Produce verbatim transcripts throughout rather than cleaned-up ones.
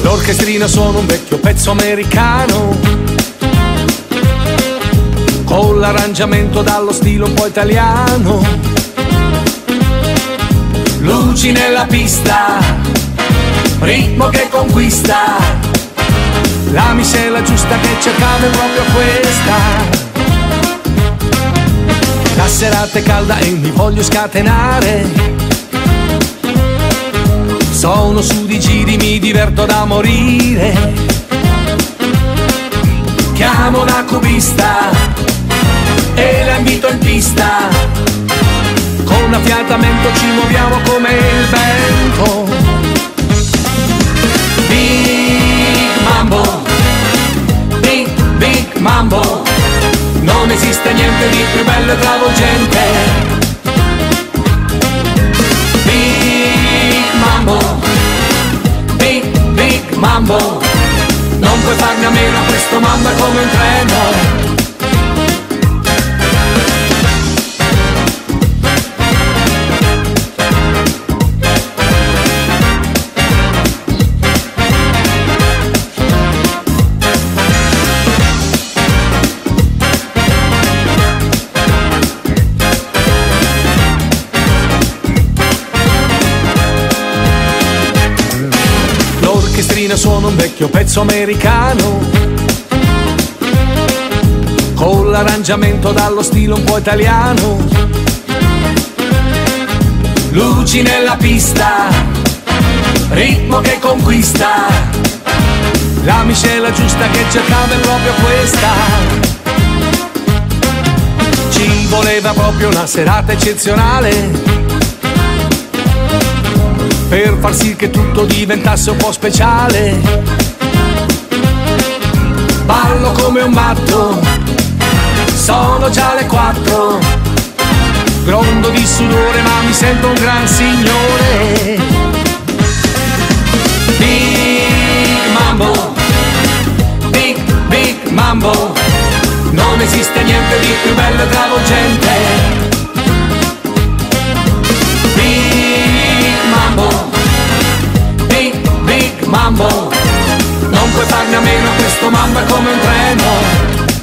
L'orchestrina suona un vecchio pezzo americano, con l'arrangiamento dallo stile un po' italiano. Luci nella pista, ritmo che conquista, la miscela giusta che cercavo è proprio questa. La serata è calda e mi voglio scatenare, sono su di giri, mi diverto da morire. Chiamo una cubista e la invito in pista, con affiatamento ci muoviamo come il vento. Big Mambo, Big Big Mambo, non esiste niente di più bello e travolgente. Big Mambo, Big Big Mambo, non puoi farne a meno, questo mambo è come un treno. L'orchestrina suona un vecchio pezzo americano, con l'arrangiamento dallo stile un po' italiano. Luci nella pista, ritmo che conquista, la miscela giusta che cercavo è proprio questa. Ci voleva proprio una serata eccezionale per far sì che tutto diventasse un po' speciale. Ballo come un matto, sono già le quattro, grondo di sudore ma mi sento un gran signore. Big Mambo, Big Big Mambo, non esiste niente di più bello e travolgente. Big Big Mambo, non puoi farne a meno, questo mambo è come un treno.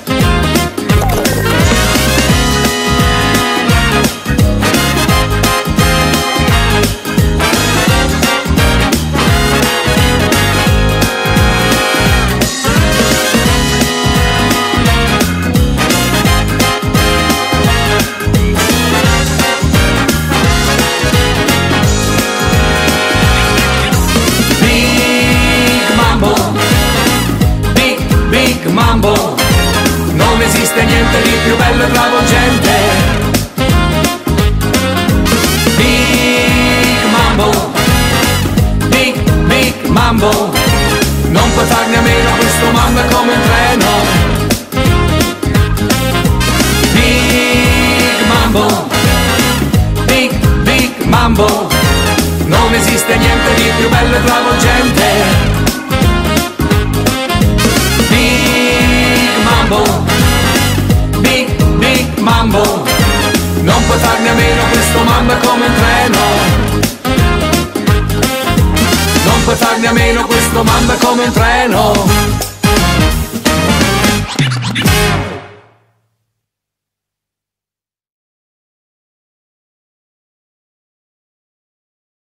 Mambo, non esiste niente di più bello e travolgente. Big Mambo, Big Big Mambo, non puoi farne a meno, questo mambo è come un treno. Big Mambo, Big Big Mambo, non esiste niente di più bello e travolgente. Big Big Mambo, non puoi farne a meno, questo mambo è come un treno. Non puoi farne a meno, questo mambo è come un treno.